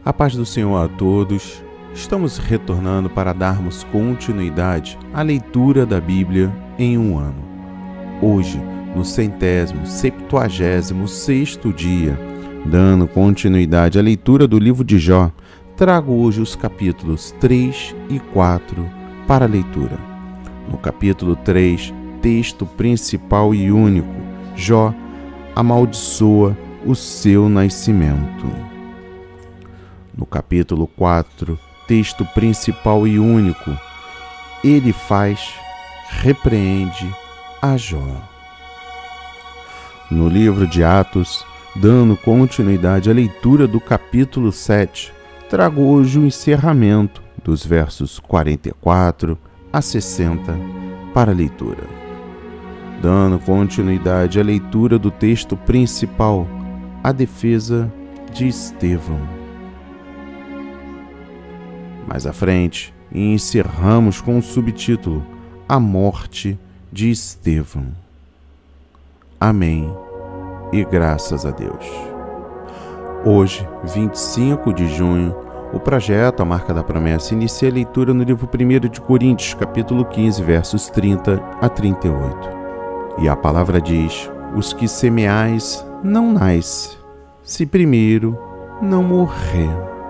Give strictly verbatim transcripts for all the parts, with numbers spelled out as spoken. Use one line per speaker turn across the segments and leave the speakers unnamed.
A paz do Senhor a todos. Estamos retornando para darmos continuidade à leitura da Bíblia em um ano. Hoje, no centésimo, septuagésimo sexto dia, dando continuidade à leitura do livro de Jó, trago hoje os capítulos três e quatro para a leitura. No capítulo três, texto principal e único, Jó amaldiçoa o seu nascimento. No capítulo quatro, texto principal e único, ele faz, repreende a Jó. No livro de Atos, dando continuidade à leitura do capítulo sete, trago hoje o encerramento dos versos quarenta e quatro a sessenta para a leitura. Dando continuidade à leitura do texto principal, a defesa de Estevão. Mais à frente, encerramos com o subtítulo A Morte de Estevão. Amém e graças a Deus. Hoje, vinte e cinco de junho, o projeto A Marca da Promessa inicia a leitura no livro primeiro de Coríntios, capítulo quinze, versos trinta a trinta e oito. E a palavra diz: os que semeais não nasce, se primeiro não morrer.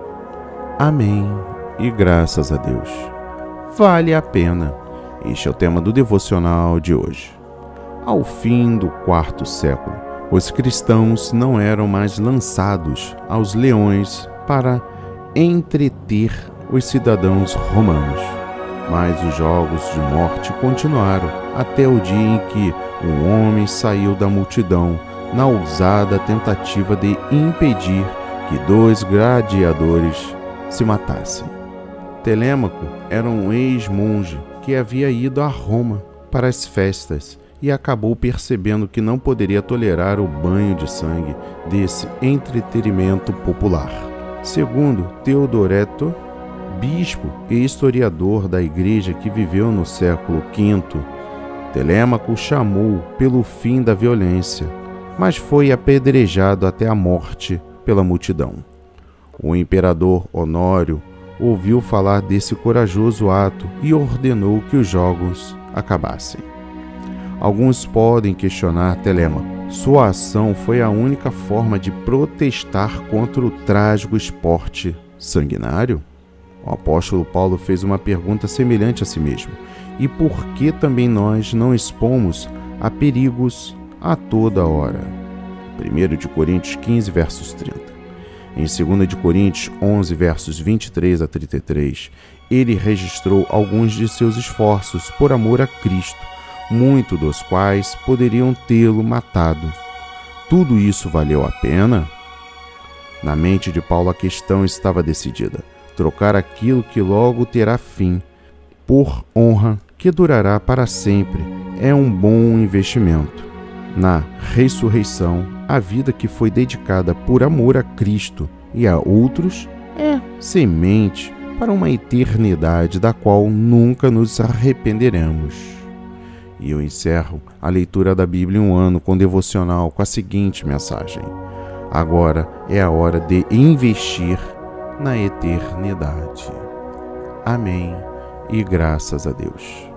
Amém. E graças a Deus. Vale a pena. Este é o tema do devocional de hoje. Ao fim do quarto século, os cristãos não eram mais lançados aos leões para entreter os cidadãos romanos. Mas os jogos de morte continuaram até o dia em que um homem saiu da multidão na ousada tentativa de impedir que dois gladiadores se matassem. Telêmaco era um ex-monge que havia ido a Roma para as festas e acabou percebendo que não poderia tolerar o banho de sangue desse entretenimento popular. Segundo Teodoreto, bispo e historiador da igreja que viveu no século quinto, Telêmaco chamou pelo fim da violência, mas foi apedrejado até a morte pela multidão. O imperador Honório ouviu falar desse corajoso ato e ordenou que os jogos acabassem. Alguns podem questionar Telêmaco. Sua ação foi a única forma de protestar contra o trágico esporte sanguinário? O apóstolo Paulo fez uma pergunta semelhante a si mesmo. E por que também nós não expomos a perigos a toda hora? primeiro de Coríntios quinze, versos trinta. Em dois de Coríntios onze, versos vinte e três a trinta e três, ele registrou alguns de seus esforços por amor a Cristo, muitos dos quais poderiam tê-lo matado. Tudo isso valeu a pena? Na mente de Paulo a questão estava decidida: trocar aquilo que logo terá fim, por honra que durará para sempre, é um bom investimento. Na ressurreição, a vida que foi dedicada por amor a Cristo e a outros é semente para uma eternidade da qual nunca nos arrependeremos. E eu encerro a leitura da Bíblia em um ano com devocional com a seguinte mensagem: agora é a hora de investir na eternidade. Amém e graças a Deus.